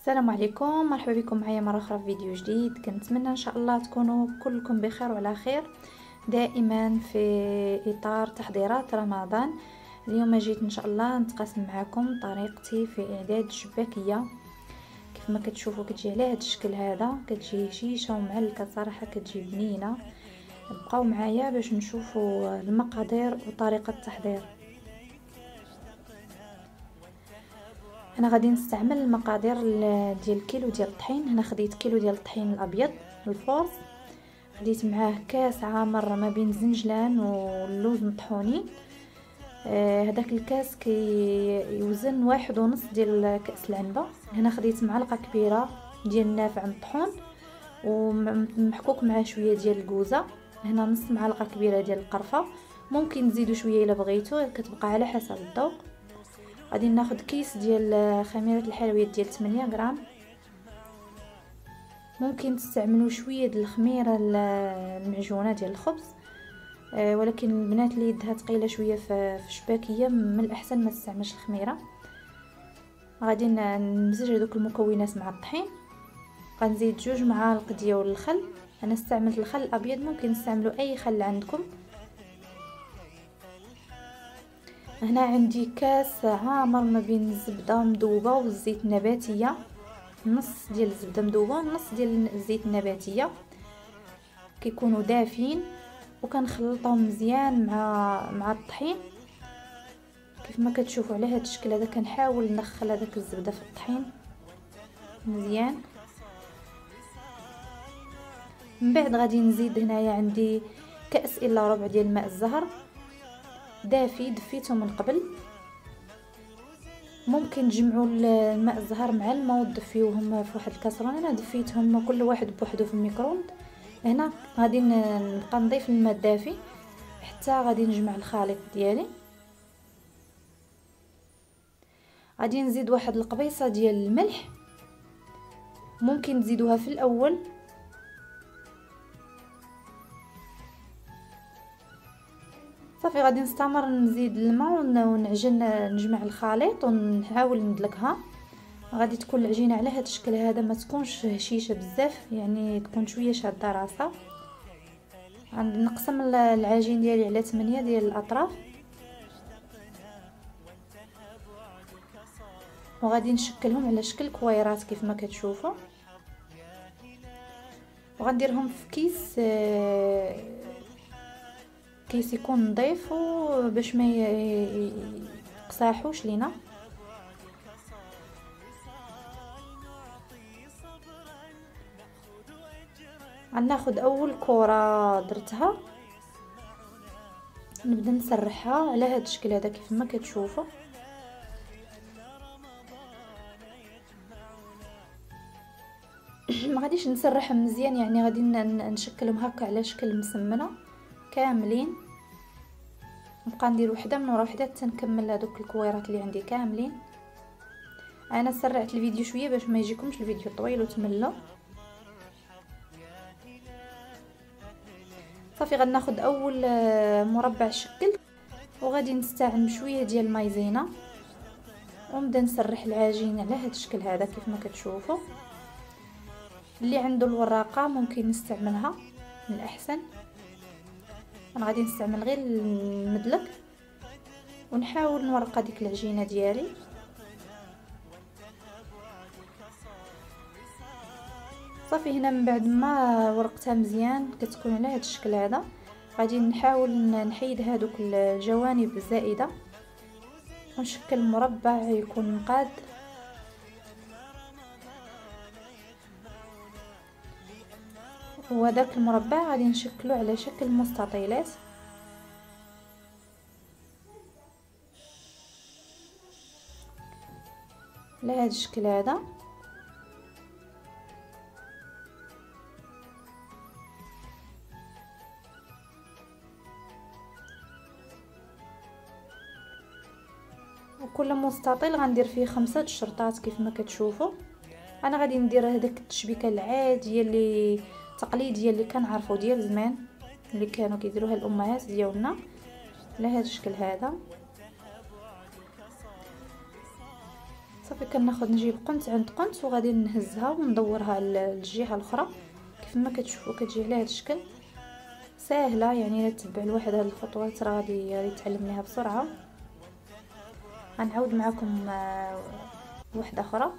السلام عليكم، مرحبا بكم معايا مره اخرى في فيديو جديد. كنتمنى ان شاء الله تكونوا كلكم بخير وعلى خير دائما في اطار تحضيرات رمضان. اليوم جيت ان شاء الله نتقاسم معكم طريقتي في اعداد الشباكيه. كيف ما كتشوفوا كتجي على هذا الشكل هذا، كتجي هشيشه ومعلكه صراحه، كتجي بنينه. بقاو معايا باش نشوفوا المقادير وطريقه التحضير. انا غادي نستعمل المقادير ديال كيلو ديال الطحين. هنا خديت كيلو ديال الطحين الابيض الفورس، خديت معاه كاس عامر ما بين الزنجلان واللوز مطحونين. هذاك الكاس يوزن 1.5 ديال كاس العنبه. هنا خديت معلقه كبيره ديال النافع مطحون ومحكوك معاه شويه ديال الكوزه. هنا نص معلقه كبيره ديال القرفه، ممكن تزيدوا شويه الا بغيتو، كتبقى على حسب الذوق. غادي ناخذ كيس ديال خميره الحلويات ديال 8 غرام. ممكن تستعملوا شويه ديال الخميره المعجونه ديال الخبز، ولكن البنات اللي يدها ثقيله شويه في الشباكيه من الاحسن ما تستعملش الخميره. غادي نمزج هذوك المكونات مع الطحين. غنزيد 2 معالق ديال الخل. انا استعملت الخل الابيض، ممكن تستعملوا اي خل عندكم. هنا عندي كاس عامر ما بين الزبده مذوبه والزيت النباتيه، نص ديال الزبده مذوبه ونص ديال الزيت النباتيه، كيكونوا دافين وكنخلطهم مزيان مع الطحين. كيف ما كتشوفوا على هذا الشكل هذا، كنحاول ندخل هذاك الزبده في الطحين مزيان. من بعد غادي نزيد هنايا عندي كاس الا ربع ديال ماء الزهر دافي، دفيته من قبل. ممكن تجمعوا الماء الزهر مع الماء وتدفيوهم في واحد الكاسرونه. انا دفيتهم كل واحد بوحدو في الميكرووند. هنا غادي نبقى نضيف الماء الدافي حتى غادي نجمع الخليط ديالي. غادي نزيد واحد القبيصه ديال الملح، ممكن تزيدوها في الاول. صافي غادي نستمر نزيد الماء ونعجن نجمع الخليط ونحاول ندلكها. غادي تكون العجينه على هذا الشكل هذا، ما تكونش هشيشه بزاف، يعني تكون شويه شاده راسها. غادي نقسم العجين ديالي على 8 ديال الاطراف، وغادي نشكلهم على شكل كويرات كيف ما كتشوفوا، وغنديرهم في كيس يكون نظيف باش ما يقصاحوش لينا. غناخذ اول كره درتها، نبدا نسرحها على هذا الشكل هذا كيف ما كتشوفوا. ما غاديش نسرحهم مزيان، يعني غادي نشكلهم هكا على شكل مسمنه كاملين. نبقى ندير وحده من ورا وحده حتى نكمل هذوك الكويرات اللي عندي كاملين. انا سرعت الفيديو شويه باش ما يجيكمش الفيديو طويل وتملوا. صافي غناخذ اول مربع شكل، وغادي نستعمل شويه ديال المايزينا ونبدا نسرح العجين على هذا الشكل هذا كيف ما كتشوفوا. اللي عنده الوراقه ممكن نستعملها من الاحسن. انا غادي نستعمل غير المدلك ونحاول نورق هذيك العجينه ديالي. صافي هنا من بعد ما ورقتها مزيان كتكون على هذا الشكل هذا، غادي نحاول نحيد هذوك الجوانب الزائده ونشكل مربع يكون مقاد. وهذاك المربع غادي نشكله على شكل مستطيلات. على هذا الشكل هذا. وكل مستطيل غندير فيه 5 شرطات كيف ما كتشوفوا. انا غادي ندير هذاك التشبيكه العاديه اللي التقليديه اللي كنعرفوا ديال زمان، اللي كانوا كيديروها الامهات ديالنا على هذا الشكل هذا. صافي كناخذ نجيب قنت عند قنت وغادي نهزها وندورها على الجهه الاخرى. كيف ما كتشوفوا كتجي على هذا الشكل ساهله، يعني الا تتبع الواحد هاد الخطوات راه غادي يتعلم ليها بسرعه. غنعاود معكم واحده اخرى.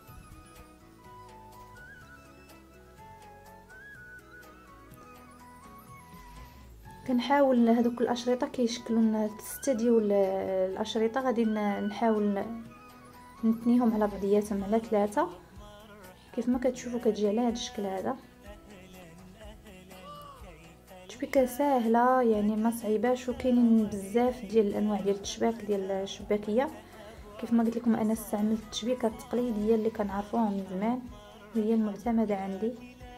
كنحاول هذوك الاشرطه كيشكلوا لنا 6 ديال الاشرطه، غادي نحاول نتنيهم على بعضياتهم على 3 كيف ما كتشوفوا كتجي على هذا الشكل هذا. تشبيكه ساهله يعني ما صعيباش، وكاينين بزاف ديال الانواع ديال التشباك ديال الشباكيه. كيف ما قلت لكم انا استعملت التشبيكه التقليديه اللي كنعرفوها من زمان، هي المعتمده عندي.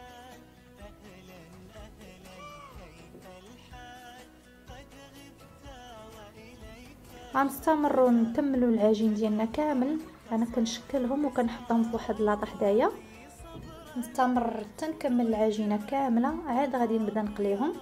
غنستمروا نكملوا العجين ديالنا كامل. انا كنشكلهم وكنحطهم في واحد لاطه حدايا، نستمر حتى نكمل العجينه كامله، عاد غادي نبدا نقليهم.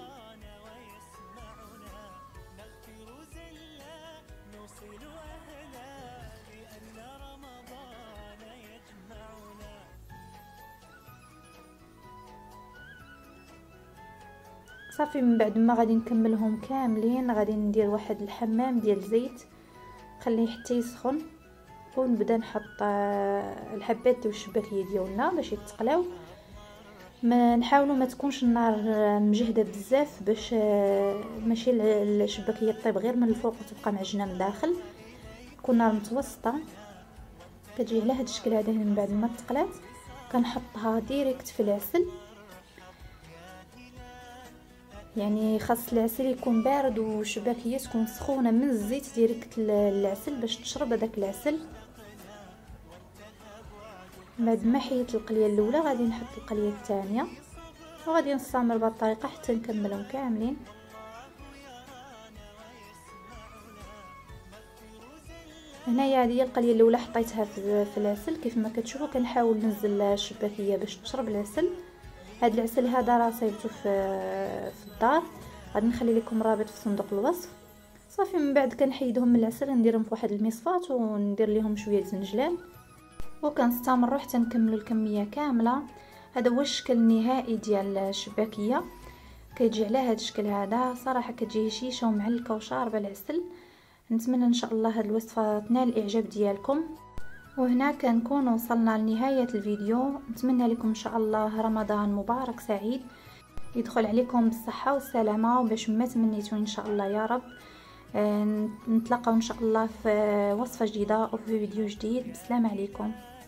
صافي من بعد ما غادي نكملهم كاملين غادي ندير واحد الحمام ديال زيت، نخليه حتى يسخن ونبدا نحط الحبات ديال الشباكيه ديالنا باش يتقلاو. ما نحاولوا ما تكونش النار مجهده بزاف باش ماشي الشباكيه طيب غير من الفوق وتبقى معجنه من الداخل، تكون نار متوسطه. كتجي على هذا الشكل هذا. من بعد ما تقلات كنحطها ديريكت في العسل، يعني خاص العسل يكون بارد والشباكيه تكون سخونه من الزيت ديريكت العسل باش تشرب هذاك العسل. بعد ما حيت القليه الاولى غادي نحط القليه الثانيه، وغادي نستمر بهذه الطريقه حتى نكملهم كاملين. هنايا هذه القليه الاولى حطيتها في العسل. كيف ما كتشوفوا كنحاول ننزل الشباكيه باش تشرب العسل. هذا العسل هذا راه صايبته في الدار، غادي نخلي لكم رابط في صندوق الوصف. صافي من بعد كنحيدهم من العسل نديرهم في واحد المصفاة وندير لهم شويه الزنجلان، وكنستمروا حتى نكملوا الكميه كامله. هذا هو الشكل النهائي ديال الشباكيه، كيجي على هذا الشكل هذا. صراحه كتجي هشيشه ومعلكه وشاربه العسل. نتمنى ان شاء الله هذه الوصفه تنال الاعجاب ديالكم. وهنا كنكون وصلنا لنهايه الفيديو. نتمنى لكم ان شاء الله رمضان مبارك سعيد، يدخل عليكم بالصحه والسلامه وباش ما تمنيتوا ان شاء الله يا رب. نتلاقاو ان شاء الله في وصفه جديده وفي فيديو جديد. بسلام عليكم.